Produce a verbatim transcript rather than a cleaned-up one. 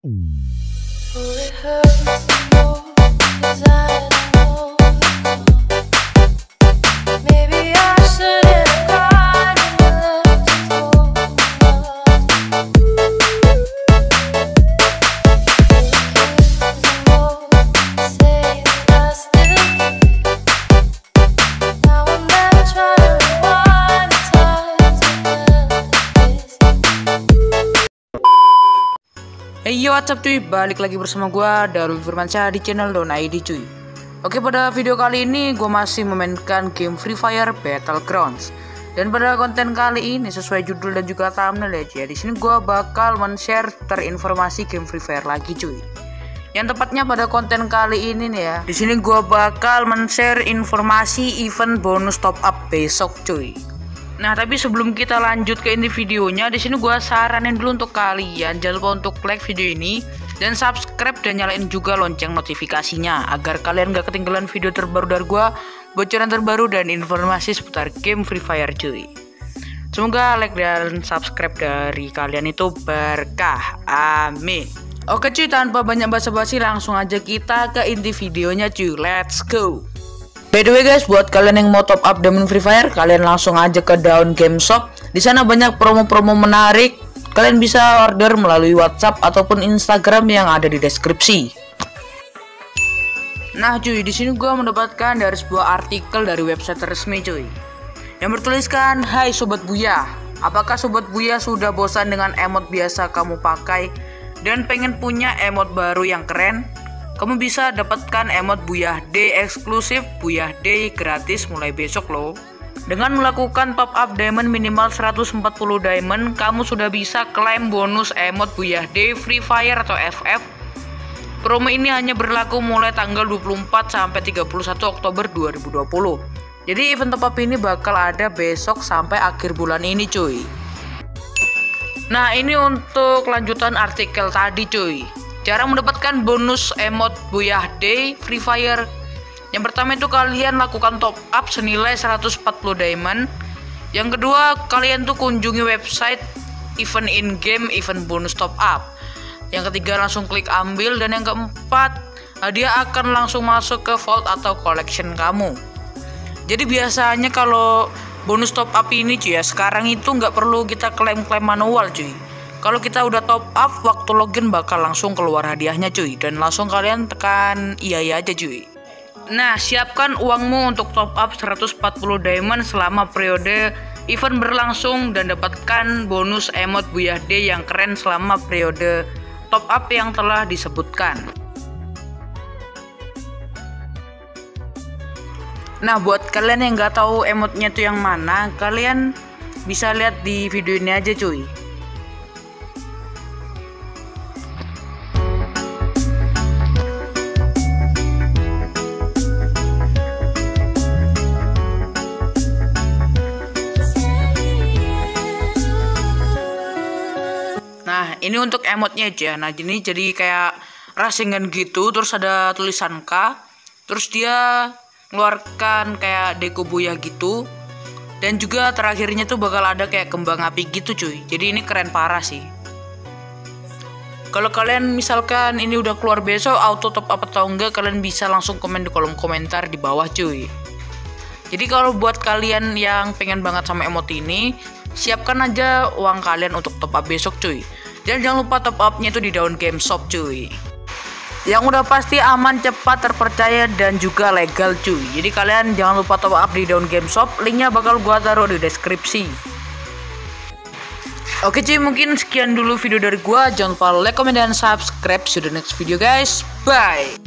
Hey yo, what's up cuy, balik lagi bersama gua Darul Firmansyah di channel Don I D cuy. Oke, pada video kali ini gua masih memainkan game Free Fire Battlegrounds. Dan pada konten kali ini sesuai judul dan juga thumbnail ya cuy, di sini gua bakal men-share terinformasi game Free Fire lagi cuy. Yang tepatnya pada konten kali ini nih ya, di sini gua bakal men-share informasi event bonus top up besok cuy. Nah, tapi sebelum kita lanjut ke inti videonya, di sini gua saranin dulu untuk kalian jangan lupa untuk like video ini dan subscribe dan nyalain juga lonceng notifikasinya agar kalian gak ketinggalan video terbaru dari gua, bocoran terbaru dan informasi seputar game Free Fire cuy. Semoga like dan subscribe dari kalian itu berkah. Amin. Oke cuy, tanpa banyak basa-basi langsung aja kita ke inti videonya cuy. Let's go. By the way guys, buat kalian yang mau top up Diamond Free Fire, kalian langsung aja ke Dawn Game Shop. Di sana banyak promo-promo menarik. Kalian bisa order melalui WhatsApp ataupun Instagram yang ada di deskripsi. Nah cuy, di sini gua mendapatkan dari sebuah artikel dari website resmi cuy, yang bertuliskan, "Hai Sobat Buya, apakah Sobat Buya sudah bosan dengan emot biasa kamu pakai dan pengen punya emot baru yang keren? Kamu bisa dapatkan emot Buyah Day eksklusif Buyah Day gratis mulai besok loh. Dengan melakukan top up diamond minimal seratus empat puluh diamond, kamu sudah bisa klaim bonus emot Buyah Day Free Fire atau F F. Promo ini hanya berlaku mulai tanggal dua puluh empat sampai tiga puluh satu Oktober dua ribu dua puluh. Jadi event top up ini bakal ada besok sampai akhir bulan ini cuy. Nah, ini untuk lanjutan artikel tadi cuy. Cara mendapatkan bonus emot Buyah Day Free Fire. Yang pertama itu kalian lakukan top up senilai seratus empat puluh diamond. Yang kedua, kalian tuh kunjungi website event in game event bonus top up. Yang ketiga, langsung klik ambil. Dan yang keempat, dia akan langsung masuk ke vault atau collection kamu. Jadi biasanya kalau bonus top up ini cuy ya, sekarang itu nggak perlu kita klaim-klaim manual cuy. Kalau kita udah top up, waktu login bakal langsung keluar hadiahnya cuy. Dan langsung kalian tekan iya ya aja cuy. Nah, siapkan uangmu untuk top up seratus empat puluh diamond selama periode event berlangsung dan dapatkan bonus emot Buyah Day yang keren selama periode top up yang telah disebutkan. Nah, buat kalian yang nggak tahu emotnya tuh yang mana, kalian bisa lihat di video ini aja cuy. Nah, ini untuk emotnya aja. Nah, ini jadi kayak rasengan gitu, terus ada tulisan K, terus dia ngeluarkan kayak deko Buyah gitu. Dan juga terakhirnya tuh bakal ada kayak kembang api gitu cuy. Jadi ini keren parah sih. Kalau kalian misalkan ini udah keluar besok auto top up atau enggak, kalian bisa langsung komen di kolom komentar di bawah cuy. Jadi kalau buat kalian yang pengen banget sama emot ini, siapkan aja uang kalian untuk top up besok cuy. Dan jangan lupa top upnya itu di Dawn Game Shop cuy. Yang udah pasti aman, cepat, terpercaya dan juga legal cuy. Jadi kalian jangan lupa top up di Dawn Game Shop. Linknya bakal gua taruh di deskripsi. Oke cuy, mungkin sekian dulu video dari gua. Jangan lupa like, comment dan subscribe. See you the next video guys. Bye.